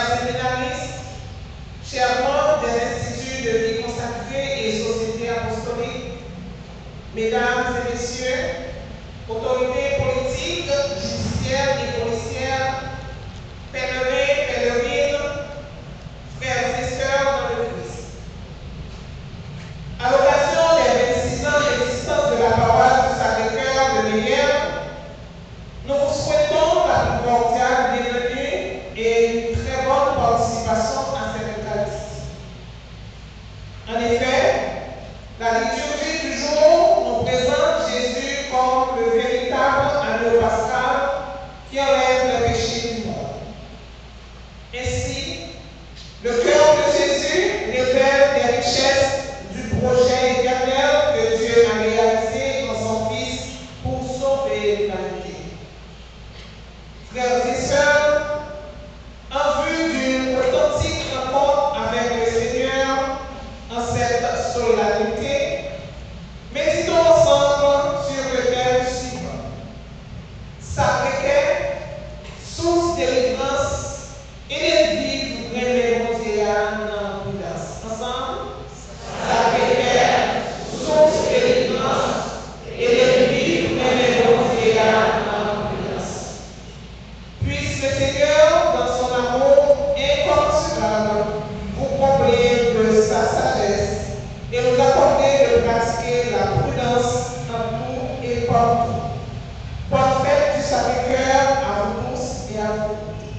chers séminaristes, chers membres des instituts de vie consacrée et société apostolique, mesdames et messieurs, autorités politiques, judiciaires et policières, pèlerins, pèlerines, frères et sœurs dans le Christ. À l'occasion des 26 ans d'existence de la paroisse du Sacré-Cœur de Meyère, nous vous souhaitons la plus cordiale bienvenue et une très bonne participation à cette Eucharistie. En effet, la liturgie du jour nous présente Jésus comme le véritable agneau pascal qui enlève le péché du monde. Ainsi, le cœur de Jésus révèle les richesses du projet éternel que Dieu a réalisé en son Fils pour sauver l'humanité. Frères et sœurs, en vue d'une authentique rencontre avec le Seigneur en cette solennité, méditons ensemble sur le thème suivant. Sacré-Cœur, source de délivrance et de vie pour gagner mon Dieu dans prudence. Ensemble? Sacré-Cœur, source de délivrance et de vie pour gagner mon Dieu dans prudence. Puisse le Seigneur, dans son amour incommensurable, vous combler de sa sagesse et nous accorder de pratiquer la prudence en tout et partout. Bonne fête du Sacré-Cœur à vous tous et à vous.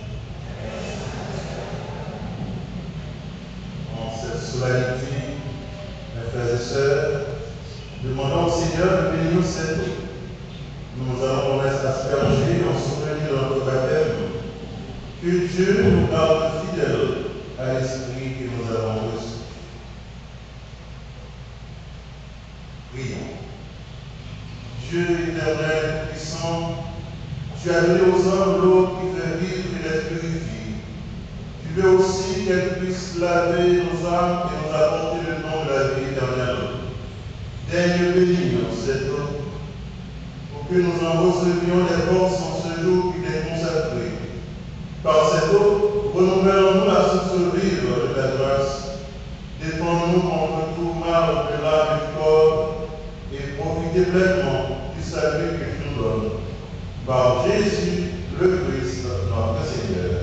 En cette solennité, mes frères et sœurs, demandons au Seigneur de bénir cette eau. Nous allons rester aspergés en souvenir de notre baptême. Que Dieu nous garde fidèles à l'esprit que nous avons reçu. Prions. Dieu éternel, puissant, tu as donné aux hommes l'eau qui fait vivre et les purifier. Tu veux aussi qu'elle puisse laver nos âmes et nous apporter le nom de la vie éternelle. Daigne bénir cette eau pour que nous en recevions les forces en ce jour qui t'est consacré. Par cette eau, renouvellons-nous la source vive de ta grâce. Défends-nous contre tout mal de l'âme et du corps et profitez pleinement du salut que tu nous donnes. Par Jésus, le Christ, notre Seigneur.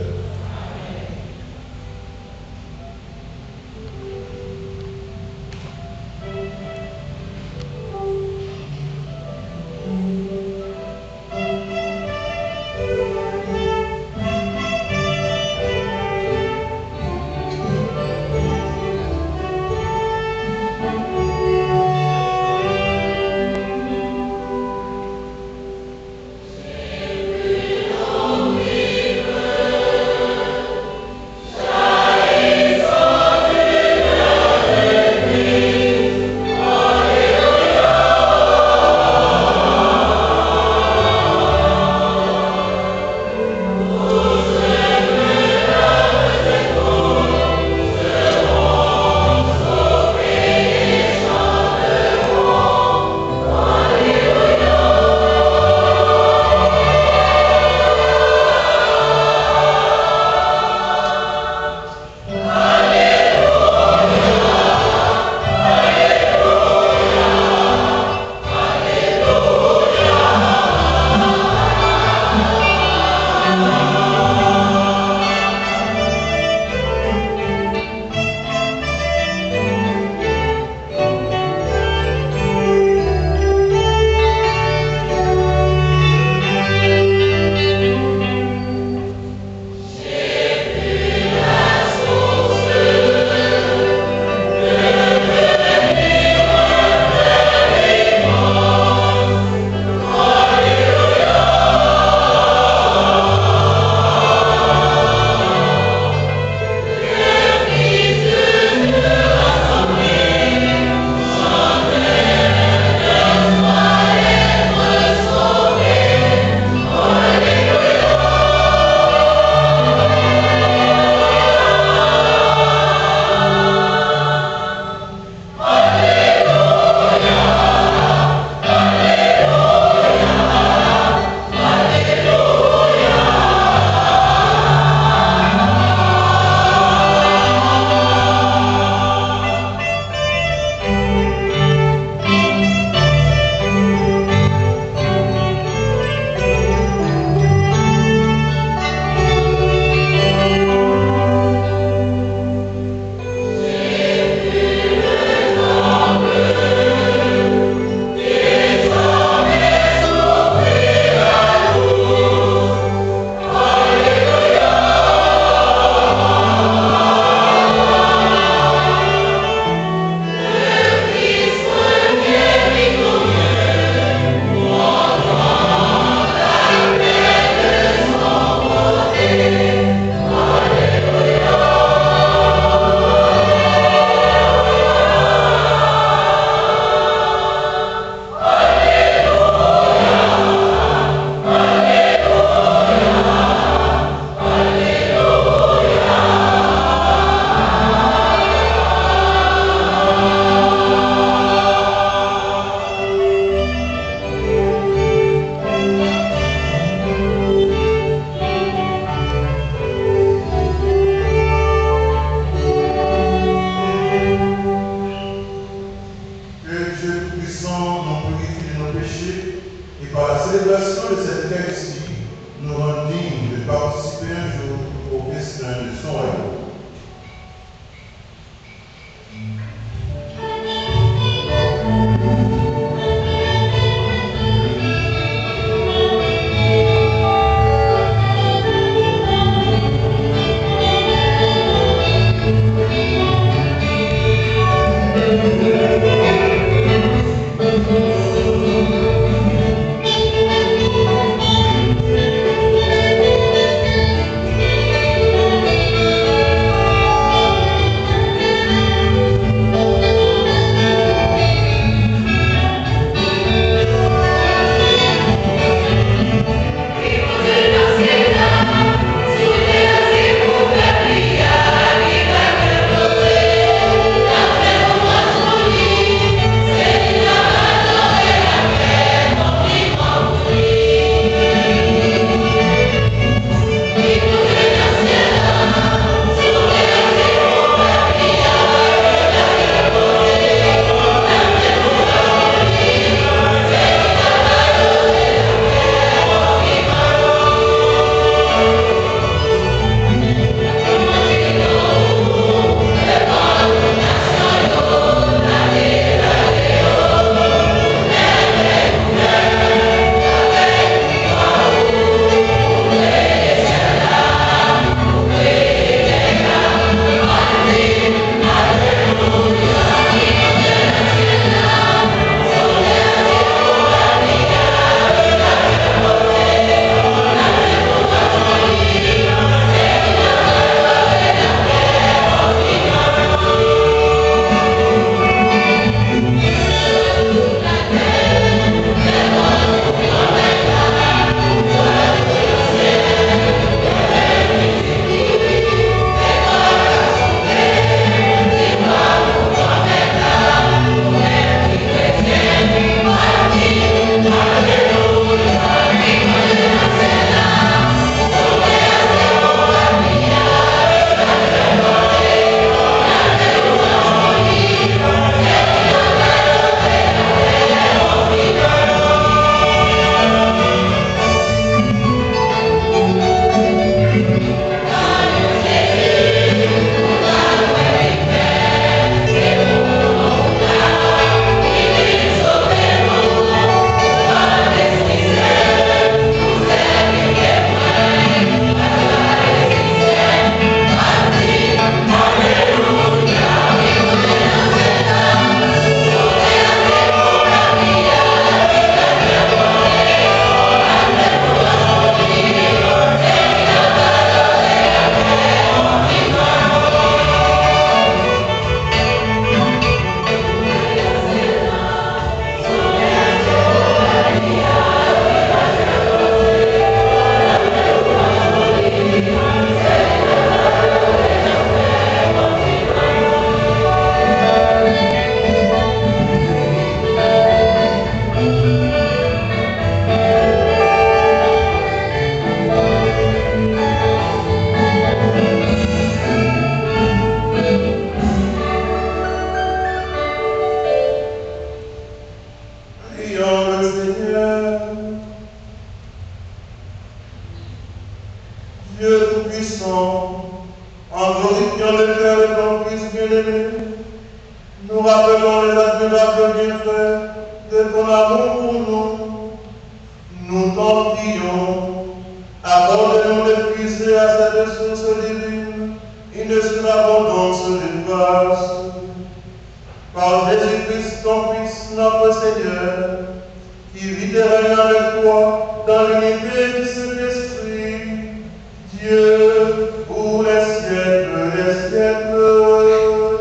confiant le cœur de ton Fils bien-aimé, nous rappelons les admirables bienfaits de ton amour pour nous. Nous t'en prions, accorde-nous de puiser à cette source divine une surabondance de grâce. Par Jésus-Christ, ton Fils, notre Seigneur, qui vit et règne avec toi dans l'unité du Saint-Esprit, Dieu, pour les siècles des siècles.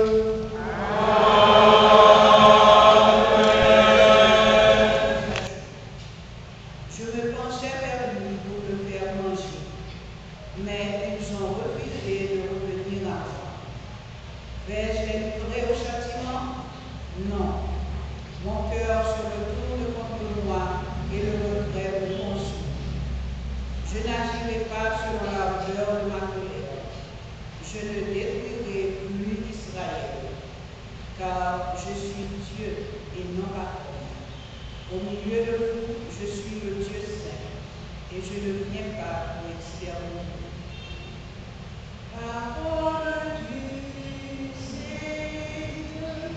Je me penchais vers lui pour le faire manger, mais ils ont refusé de revenir à moi. Vais-je les livrer au châtiment? Non. Mon cœur se retourne contre moi et le regret me consume. Je n'agirai pas selon la peur de ma colère. Je ne détruirai plus Israël, car je suis Dieu et non Jacob. Au milieu de vous, je suis le Dieu saint, et je ne viens pas pour exterminer. Parole du Seigneur.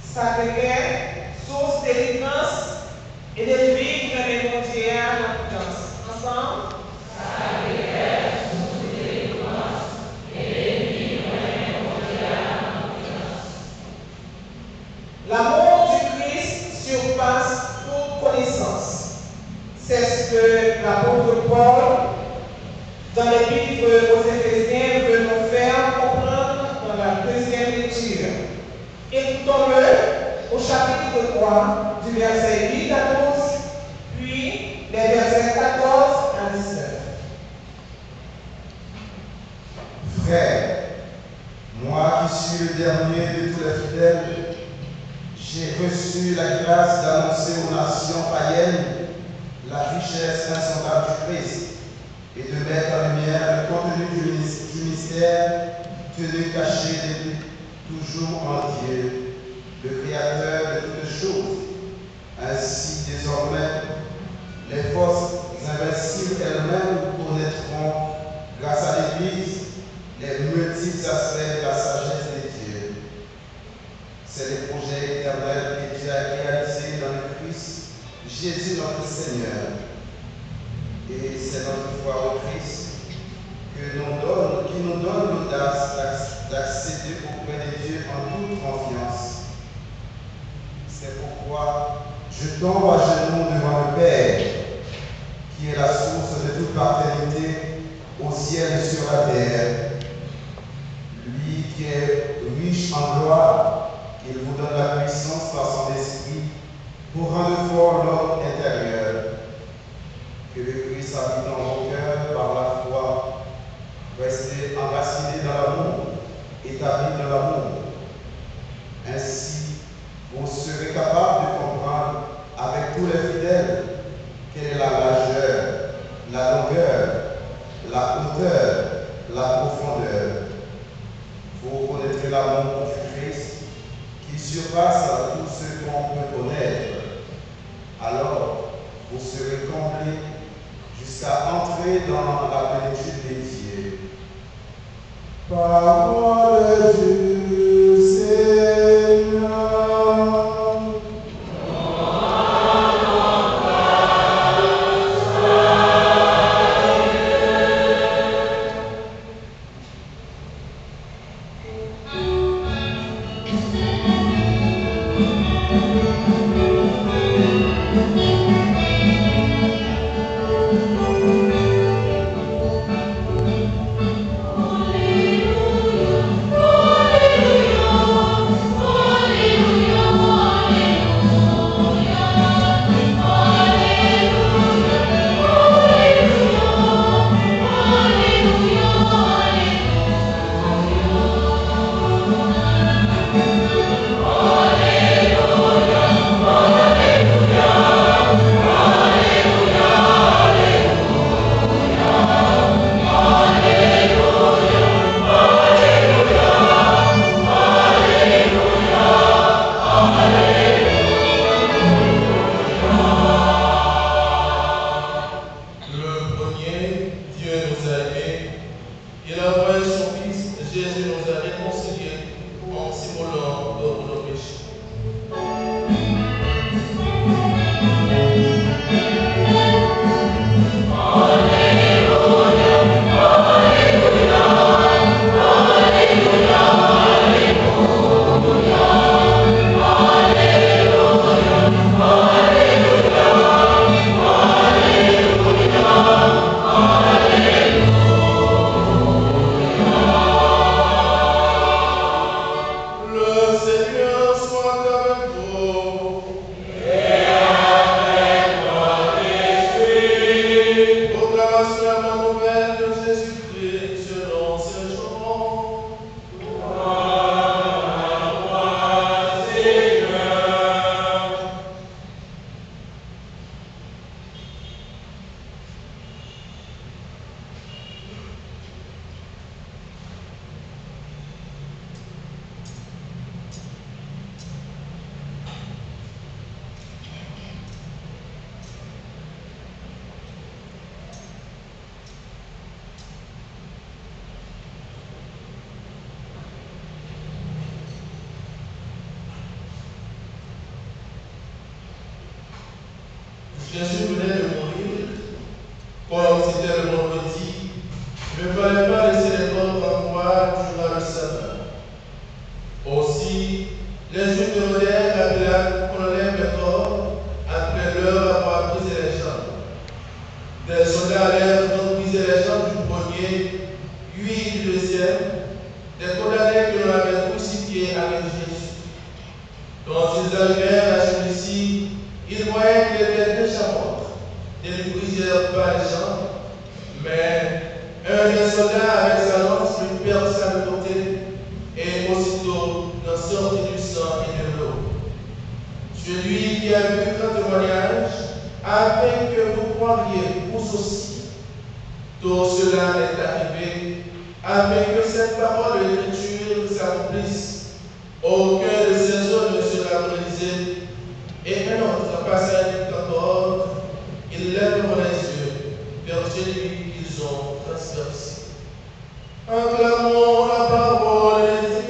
Sacré-Cœur, source de délivrance et de vie pour les frontières en confiance. Ensemble. L'amour du Christ surpasse toute connaissance. C'est ce que l'apôtre Paul, dans l'épître aux Éphésiens, veut nous faire comprendre dans la deuxième lecture. Écoutons-le au chapitre 3, du verset 8 à 12, puis les versets 14 à 19. Frères, moi qui suis le dernier de tous les fidèles, j'ai reçu la grâce d'annoncer aux nations païennes la richesse insondable du Christ et de mettre en lumière le contenu du mystère tenu caché depuis toujours en Dieu, le Créateur de toutes choses. Ainsi, désormais, les forces invincibles elles-mêmes connaîtront, grâce à l'Église, les multiples aspects de la sagesse de Dieu. C'est le projet éternel que Dieu a réalisé dans le Christ, Jésus notre Seigneur. Et c'est notre foi au Christ qui nous donne l'audace d'accéder auprès de Dieu en toute confiance. C'est pourquoi je tombe à genoux devant le Père, qui est la source de toute paternité au ciel et sur la terre. Lui qui est riche en gloire, il vous donne la puissance par son esprit pour rendre fort l'homme intérieur. Que le Christ habite dans vos cœurs par la foi. Restez enracinés dans l'amour, établis dans l'amour. Ainsi, vous serez capables de comprendre avec tous les fidèles quelle est la largeur, la longueur, la hauteur, la profondeur. Vous connaîtrez l'amour du Christ qui surpasse tout ce qu'on peut connaître. Alors, vous serez comblés jusqu'à entrer dans la plénitude des dieux. Parole du Seigneur. Jésus venait de mourir, comme c'était le vendredi, il ne fallait pas laisser les corps en croix durant le sabbat. Aussi, les Juifs demandèrent à Pilate qu'on enlève les corps après leur avoir brisé les jambes. Des soldats allèrent donc briser les jambes du premier, puis du deuxième, des condamnés que l'on avait crucifiés avec Jésus. Quand ils arrivèrent à celui-ci, ils voyaient qu'il était déjà mort. Ils ne lui brisèrent pas les jambes, mais un des soldats avec sa lance lui perça le côté, et aussitôt n'en sortit du sang et de l'eau. Celui qui a vu grand témoignage, afin que vous croiriez vous aussi. Tout cela est arrivé, afin que cette parole de l'Écriture s'accomplisse. Aucun de ces hommes ne sera brisé. Et un autre passage dit encore, ils lèveront les yeux vers celui qu'ils ont transpercé. Acclamons la parole de Dieu.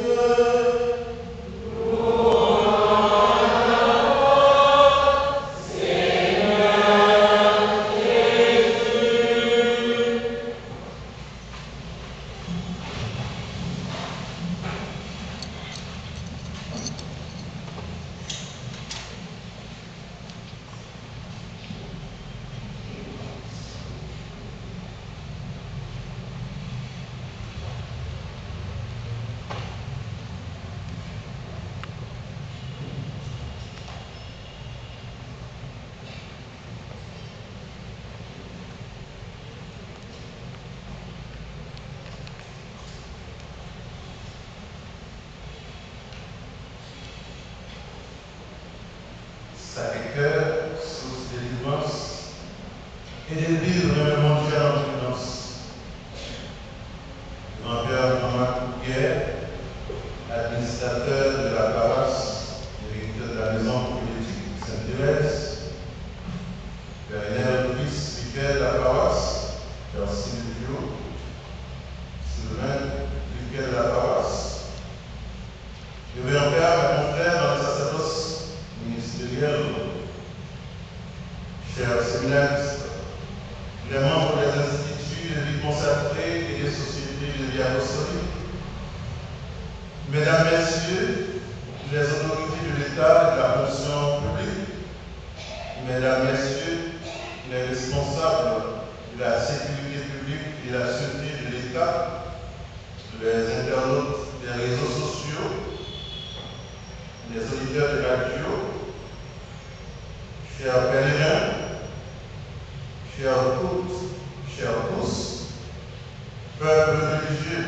Sacré-Cœur, source de délivrance, et de vivre le monde en prudence. Grand-père Thomas Couguet, administrateur de la paroisse, directeur de la maison politique Sainte-Thérèse, Père Hélène Fils, vicaire de la paroisse, Père Sylvio, Sylvain, vicaire de la paroisse, révérend Père, mon frère dans le sacerdoce ministériel, chers séminaristes, les membres des instituts de vie consacrée et des sociétés de vie apostolique, mesdames, messieurs, les autorités de l'État et de la fonction publique, mesdames, messieurs, les responsables de la sécurité publique et de la sûreté de l'État, les internautes des réseaux sociaux, les auditeurs de radio, chers pèlerins, chers toutes, chers tous, peuple religieux,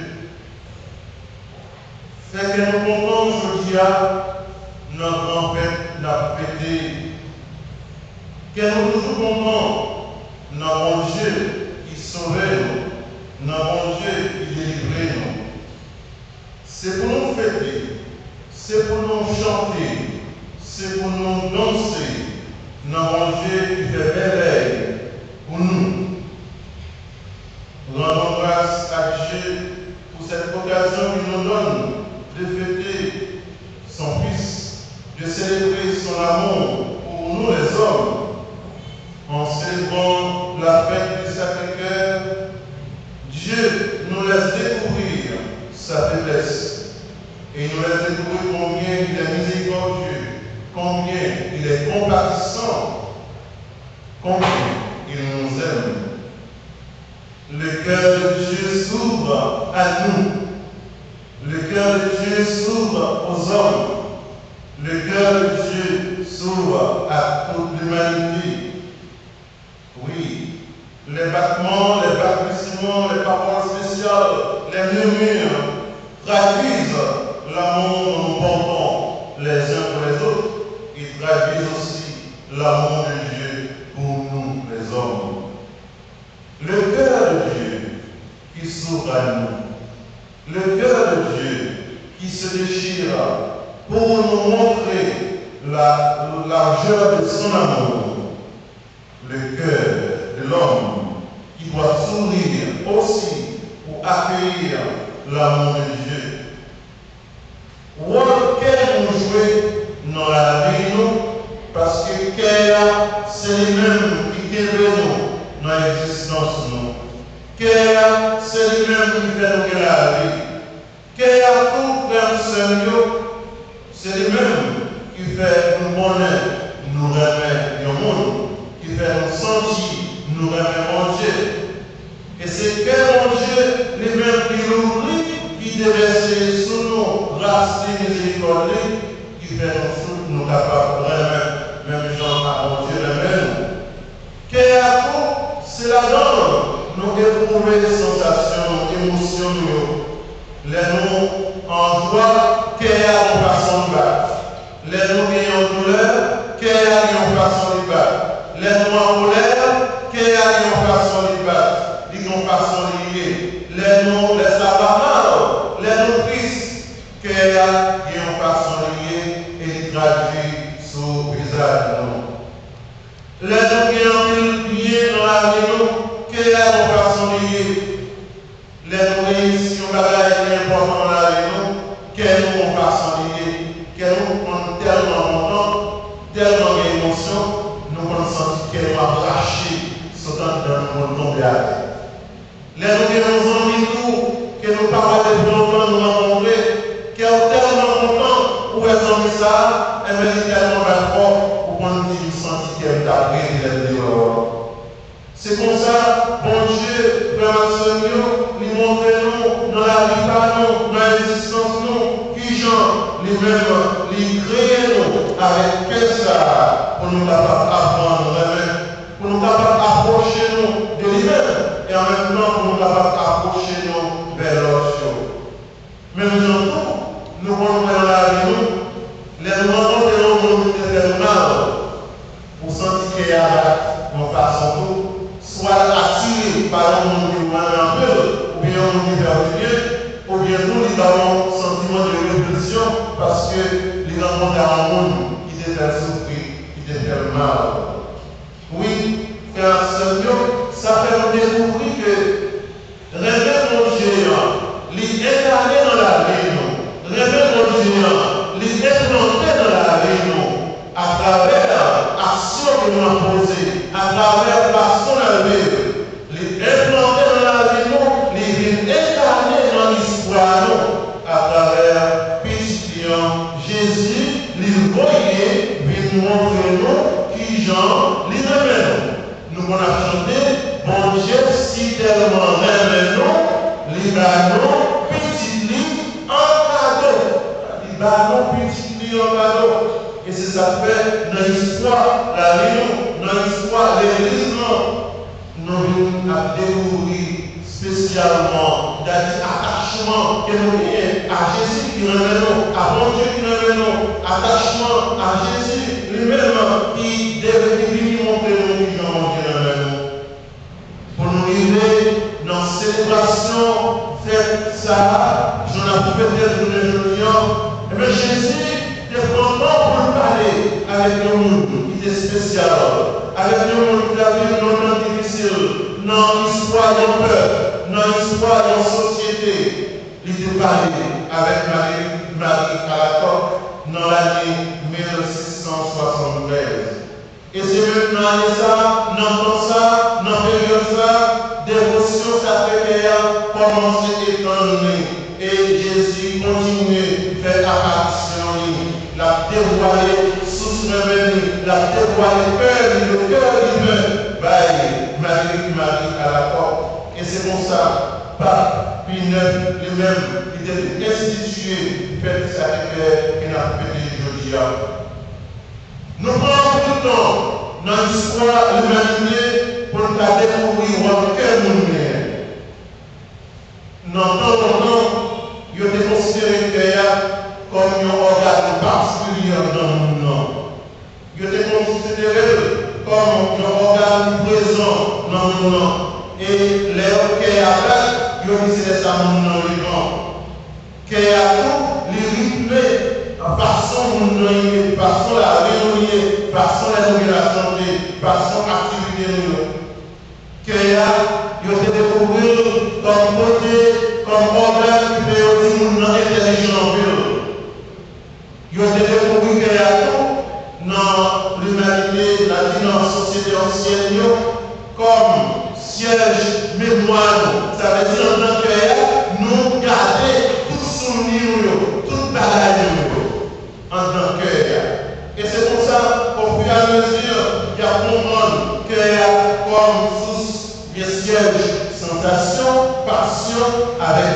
fait que nous comptons aujourd'hui notre grand-fête n'a pété, que nous toujours comptons notre bon Dieu qui sauvait nous, notre bon Dieu qui délivrait nous. C'est pour nous fêter, c'est pour nous chanter, c'est pour nous danser, notre bon Dieu qui fait merveille pour nous. Nous rendons grâce à Dieu pour cette occasion qu'il nous donne de fêter son Fils, de célébrer son amour pour nous les hommes. En célébrant la fête du Sacré-Cœur, Dieu nous laisse découvrir sa faiblesse et nous laisse découvrir combien il est miséricordieux, combien il est compatissant, combien il nous aime. Le cœur de Dieu s'ouvre à nous. Le cœur de Dieu s'ouvre aux hommes. Le cœur de Dieu s'ouvre à toute l'humanité. Oui, les battements, les balbutiements, les paroles spéciales, les murmures traduisent l'amour que nous portons les uns pour les autres. Ils traduisent aussi l'amour de Dieu pour nous, les hommes. Le cœur de Dieu qui s'ouvre à nous. Le cœur de Dieu qui se déchire pour nous montrer la largeur de son amour. Le cœur de l'homme qui doit sourire aussi pour accueillir l'amour de Dieu. Rôle qu'elle nous jouer dans la vie, parce que c'est lui-même nous connaît, nous remet le monde, qui fait nous sentir, nous remet mon Dieu. Et c'est que mon Dieu, lui-même qui l'oublie, qui déverse sous nous, grâce et miséricorde, qui fait nous capables de remettre, même gens à mon Dieu, remet nous. Qu'est-ce c'est la donne, nous éprouvons des sensations, émotions, les nous en joie, qu'est-ce qu'on passe en bas. Les nous en douleur, qu'est-ce qu'on passe en bas. Les nous en colère, qu'est-ce qu'on passe en bas. Qu'on passe en lié. Les nous, les sabbats, les nous tristes, qu'est-ce qu'on passe en lié et traduit sous le visage de nous. Les nous qui ont lié dans la vie, qu'est-ce qu'on passe en lié. Les nous réussissons à bagaille important dans la vie, qu'est-ce qu'on passe en lié. Qu'est-ce qu'on prend tellement longtemps, tellement d'émotions, nous pensons qu'elle va lâcher, sautant dans le monde de la vie. Les nous envie que nous parlons de longtemps nous rencontrer, qui est tellement content pour être en ça, et bien tellement d'accord pour qu'on nous senti qu'elle t'a pris de c'est comme ça, bon Dieu, frère Seigneur, lui montre nous dans la vie par nous, dans l'existence nous, qui Jean, lui-même, lui crée nous avec que ça, pour nous capables d'apprendre, pour nous capables d'approcher nous de lui-même, et en même temps pour nous capables d'approcher nous vers l'autre. Mais nous rentrons dans la vie, nous rencontrons des mal, pour sentir qu'il y a nos façons tout. Soit attiré par un monde qui un peu, ou bien un monde qui perd bien, ou bien nous avons un sentiment de répulsion parce que les rencontres à un monde qui te fait souffrir, qui te fait mal. Oui, frère Seigneur, ça fait nous découvrir que rêver mon géant, l'y incarner dans la vie, rêver mon géant, l'y implanter dans la vie, à travers l'action que nous avons posée, à travers l'action de la vie, les implanter dans la vie, les incarner dans l'histoire, à travers petit Jésus, les voyer, les montrer nous, qui Jean, les remèdes. Nous on a chanté, bon Dieu, si tellement remède nous, les ballons, petit lit, en cadeau. Les ballons, petit lit, en cadeau. Et c'est ça fait dans l'histoire, la réunion, dans l'histoire de l'Église, nous avons découvert spécialement l'attachement que nous avons à Jésus qui nous remène, à bon Dieu qui nous remène, attachement à Jésus lui-même qui devait montrer nous qui nous remène. Pour nous arriver dans la célébration, fête ça, j'en ai peut-être une journée, et bien Jésus, il est content pour parler avec le monde qui est spécial, avec le monde qui a vécu un moment difficile, dans l'histoire d'un peuple, dans l'histoire d'une société. Il était parlé avec Marie Alacoque dans l'année 1673. Et c'est maintenant ça, dans ça, dans période ça, dévotion sacrée commence à étendre. Et Jésus continue à faire apparition, la dévoiler sous le la dévoiler le cœur humain, Marie à la porte. Et c'est pour ça, Pape Pie IX lui-même, il était institué, fait sacré et n'a fait aujourd'hui. Nous prenons tout le temps dans l'histoire de l'humanité pour nous découvrir quel monde est. Dans il était considéré comme un organe particulier dans le monde. Il était considéré comme un organe présent dans le monde. Et les qui avec, il disait ça dans le monde. Qui a tout, les rythmes, par son la réunion, par son la santé, par son activité. Qui a, il était découvert comme côté, comme organe qui fait aussi une intelligence. Il a été découvert qu'il y a tout dans l'humanité, dans la société ancienne, comme siège mémoire. Ça veut dire en tant que nous garder tout souvenir, toute bagaille en tant que. Et c'est pour ça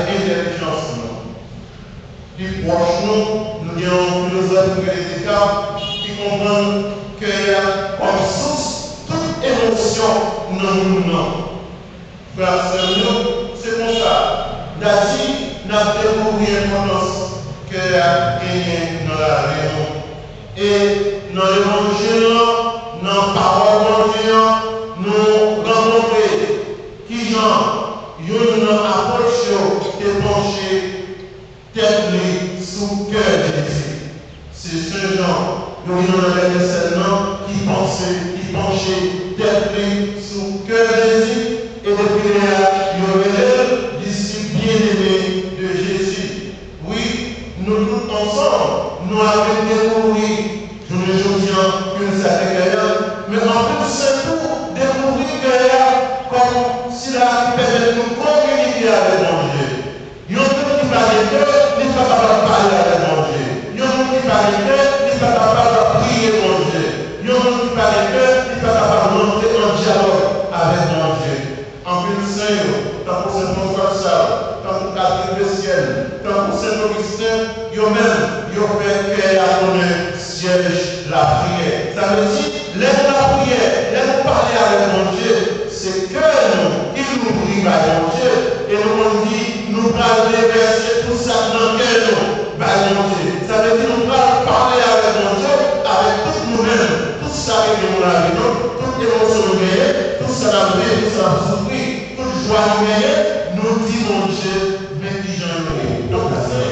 intelligence. Plus proche nous avons un philosophe qui comprend que comme source toute émotion non. Frères c'est comme ça. D'ailleurs, nous avons découvert l'importance que a gagné dans la raison. Et dans l'évangile, dans la parole de Dieu, nous rencontrons qui Jean, une approche de pencher tête sous cœur de Jésus. C'est ce Jean, nous avons seulement qui penchait tête sous cœur de Jésus. Et depuis là, il y aurait disciples bien-aimés de Jésus. Oui, nous tous ensemble, nous avons découvert, je ne dis pas que ça fait mais en plus c'est pour découvrir que comme si la permet de nous communiquer avec mon Dieu. Il y a un qui parle de Dieu, il n'est pas capable de parler avec mon Dieu. Il y a un qui parle de Dieu, il n'est pas capable de prier mon Dieu. Il y a un qui parle de Dieu, il n'est pas capable de monter en dialogue avec mon Dieu. En plus, Seigneur, tant pour Saint François de Sales, tant pour Catherine de Ciel, tant pour Saint Augustin, eux-mêmes, ils ont fait qu'elle a donné siège la prière. Ça veut dire, l'aide la prière, l'aide parler avec mon Dieu, c'est que nous, il nous prie par mon Dieu, et nous dit, nous parlons des versets, tout ça dans quel nom, par mon Dieu. Ça veut dire, nous parler avec mon Dieu, avec tout nous-mêmes, tout ça que nous avons, toute émotion nous gagnons, tout ça nous gagnons, tout ça nous souffrir, toute joie nous gagnons, nous dit mon Dieu, mais qui j'en ai. Donc,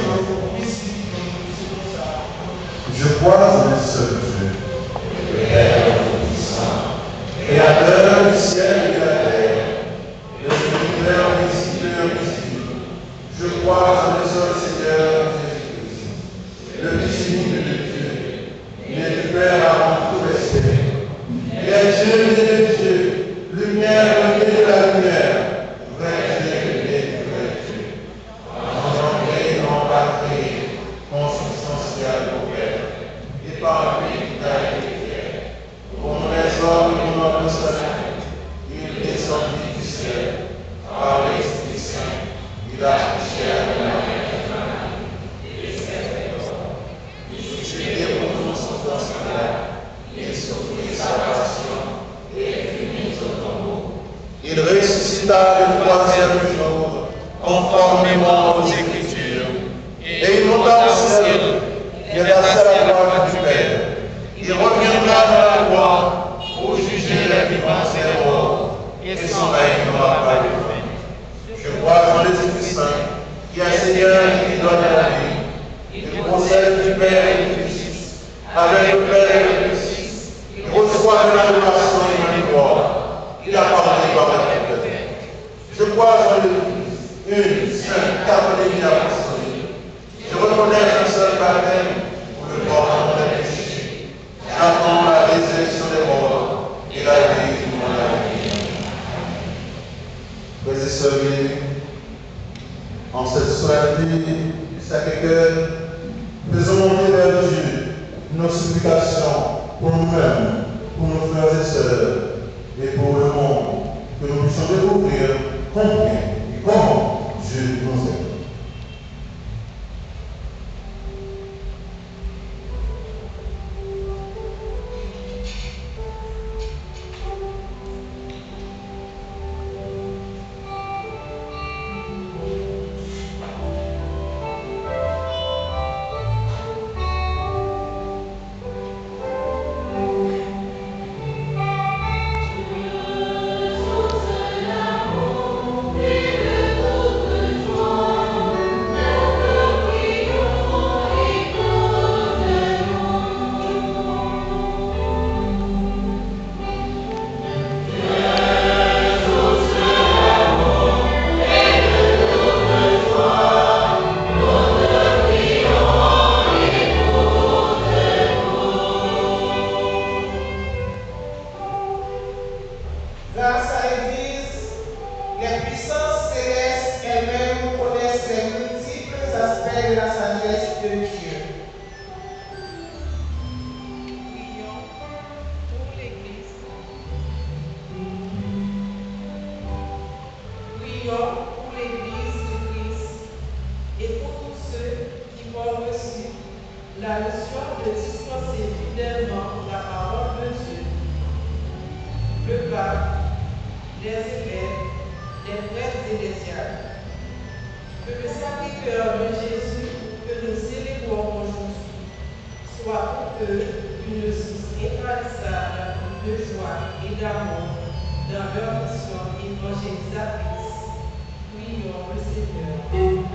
je crois en un seul Dieu, le Père Tout-Puissant, Créateur du ciel et de la terre, et le Seigneur visible et invisible. Je crois en un seul Seigneur Jésus-Christ, le Fils unique de Dieu, né du Père avant tout respect. Il est Dieu, né de Dieu, lumière, né de la lumière, vrai Dieu, né du vrai Dieu, engendré, non pas créé, consubstantiel au Père, et par lui qui a été fait. Pour les hommes et pour notre salut, il descendit du ciel, par l'Esprit Saint, il a touché à la main, et s'est il pour nous son scandale, il souffrit sa passion, et fut mis au tombeau. Il ressuscita le troisième jour, conformément aux Écritures, et il monta au ciel, il est assis à la droite du Père. Il reviendra dans la gloire pour juger les vivants et les morts, et son règne n'aura pas de fin. Je crois en l'Esprit Saint, qui est Seigneur et qui donne la vie. Il procède du Père et du Fils, avec le Père et le Fils. Il reçoit de l'adoration et de l'gloire. Il appartient par la tête. Je crois en l'Église, une sainte catholique et apostolique. Je reconnais un seul baptême pour le pardon des péchés. J'attends la résurrection des morts et la vie du monde à venir. Frères et sœurs bien-aimés, en cette solennité du Sacré-Cœur, faisons monter vers Dieu nos supplications pour nous-mêmes, pour nos frères et sœurs et pour le monde, que nous puissions découvrir combien et comment Dieu nous aime. L'amour la notion de dispenser fidèlement la parole de Dieu, le pape, les évêques, les prêtres et les diacres. Que le Sacré-Cœur de Jésus que nous célébrons aujourd'hui soit pour eux une source intarissable de joie et d'amour dans leur mission évangélisatrice. Prions le Seigneur.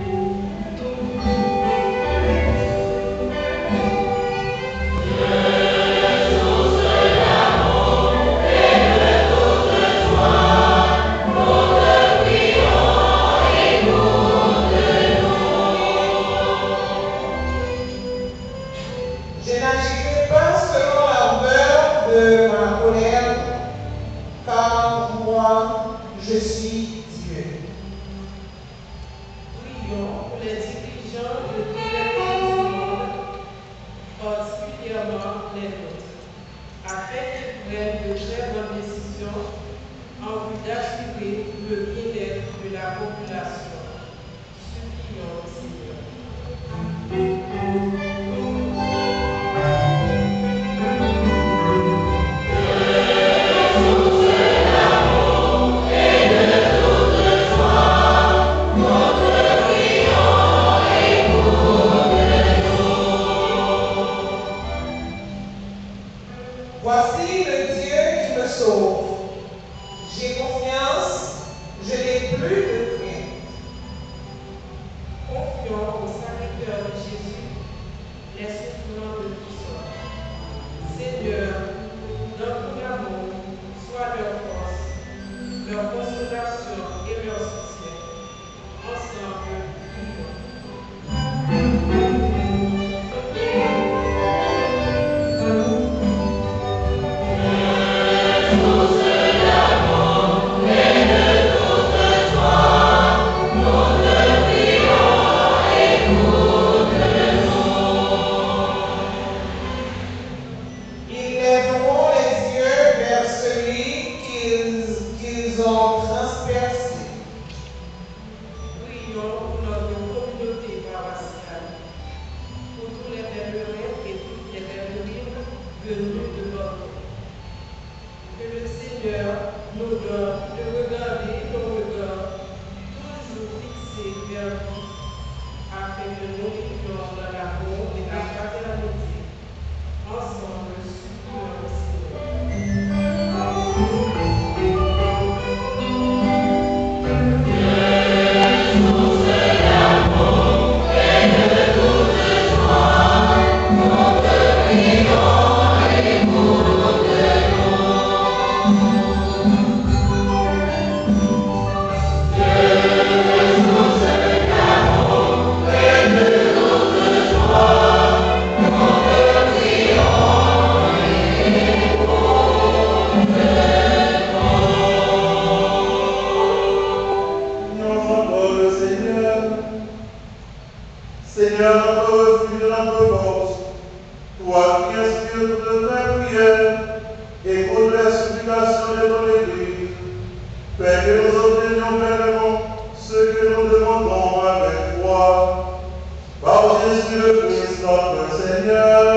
Par Jésus le Christ notre Seigneur.